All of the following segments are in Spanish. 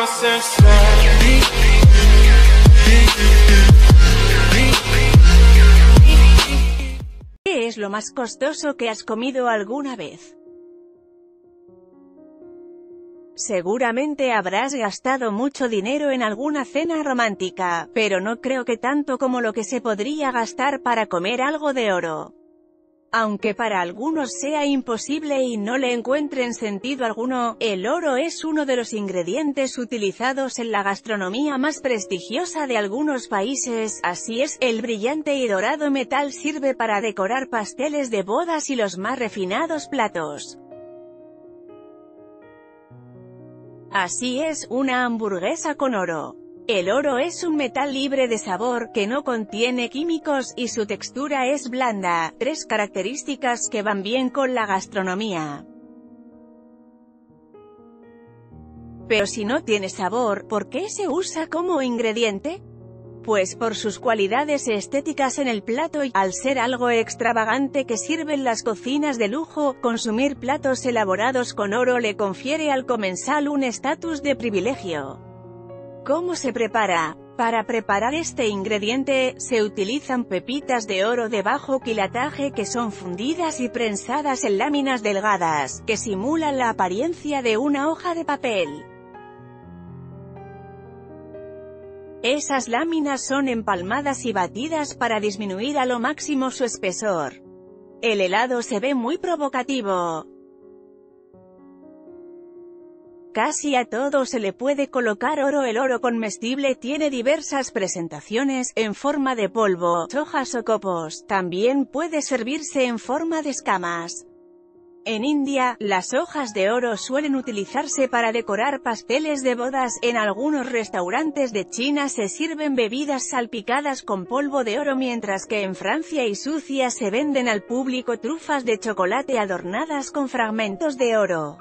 ¿Qué es lo más costoso que has comido alguna vez? Seguramente habrás gastado mucho dinero en alguna cena romántica, pero no creo que tanto como lo que se podría gastar para comer algo de oro. Aunque para algunos sea imposible y no le encuentren sentido alguno, el oro es uno de los ingredientes utilizados en la gastronomía más prestigiosa de algunos países. Así es, el brillante y dorado metal sirve para decorar pasteles de bodas y los más refinados platos. Así es, una hamburguesa con oro. El oro es un metal libre de sabor, que no contiene químicos, y su textura es blanda, tres características que van bien con la gastronomía. Pero si no tiene sabor, ¿por qué se usa como ingrediente? Pues por sus cualidades estéticas en el plato y, al ser algo extravagante que sirven las cocinas de lujo, consumir platos elaborados con oro le confiere al comensal un estatus de privilegio. ¿Cómo se prepara? Para preparar este ingrediente, se utilizan pepitas de oro de bajo quilataje que son fundidas y prensadas en láminas delgadas, que simulan la apariencia de una hoja de papel. Esas láminas son empalmadas y batidas para disminuir a lo máximo su espesor. El helado se ve muy provocativo. Casi a todo se le puede colocar oro. El oro comestible tiene diversas presentaciones, en forma de polvo, hojas o copos. También puede servirse en forma de escamas. En India, las hojas de oro suelen utilizarse para decorar pasteles de bodas. En algunos restaurantes de China se sirven bebidas salpicadas con polvo de oro, mientras que en Francia y Suecia se venden al público trufas de chocolate adornadas con fragmentos de oro.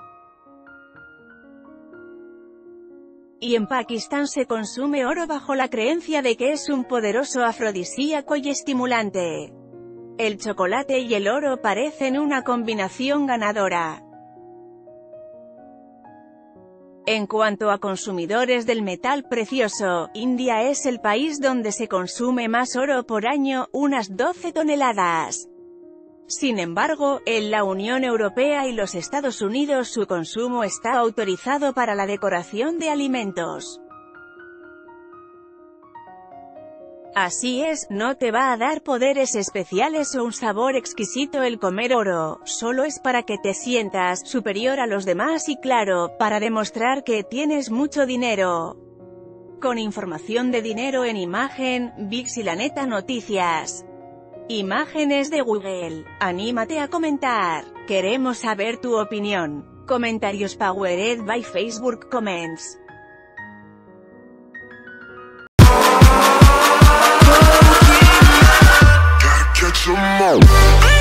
Y en Pakistán se consume oro bajo la creencia de que es un poderoso afrodisíaco y estimulante. El chocolate y el oro parecen una combinación ganadora. En cuanto a consumidores del metal precioso, India es el país donde se consume más oro por año, unas 12 toneladas. Sin embargo, en la Unión Europea y los Estados Unidos su consumo está autorizado para la decoración de alimentos. Así es, no te va a dar poderes especiales o un sabor exquisito el comer oro, solo es para que te sientas superior a los demás y, claro, para demostrar que tienes mucho dinero. Con información de dinero en imagen, VIX y La Neta Noticias. Imágenes de Google. Anímate a comentar. Queremos saber tu opinión. Comentarios powered by Facebook Comments. Catch 'em all.